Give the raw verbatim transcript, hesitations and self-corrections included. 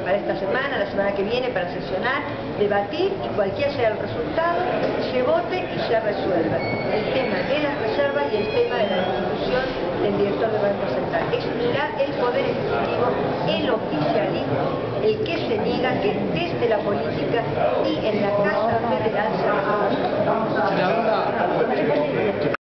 para esta semana, la semana que viene, para sesionar, debatir y cualquier sea el resultado, se vote y se resuelva el tema de las reservas y el tema de la institución del director del Banco Central. Es mirar el poder ejecutivo, el oficialismo, el que se niega que desde la política y en la Casa Federal se